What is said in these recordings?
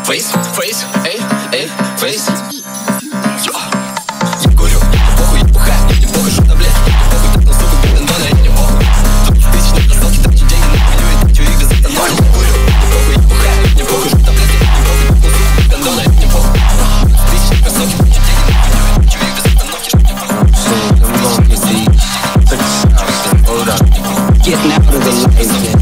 Face, face, эй, эй, face. Я курю, похуй, я бухаю, не похожу на блядь, похуй, так на суку, гандона, и не похуй. Тысячные красотки, трачу деньги на хуйню и трачу их за тобой. Я курю, похуй, я бухаю, не похожу на блядь, похуй, так на суку, гандона, и не похуй. Тысячные красотки, трачу деньги на хуйню и трачу их за тобой. Getting out of the life,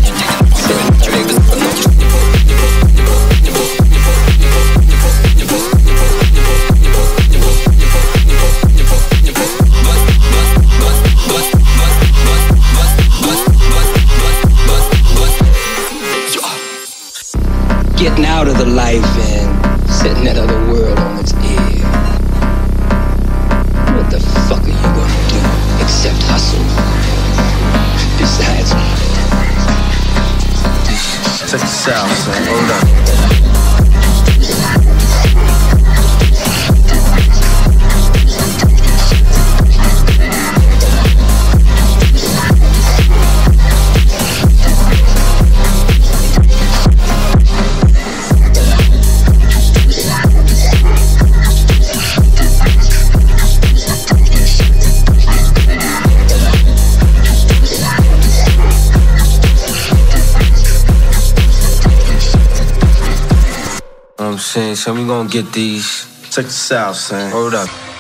getting out of the life and setting that other world on its ear. What the fuck are you gonna do except hustle? Besides, check this out, son. Hold up. I'm saying, so we gonna get these. Check this out, son. Hold up.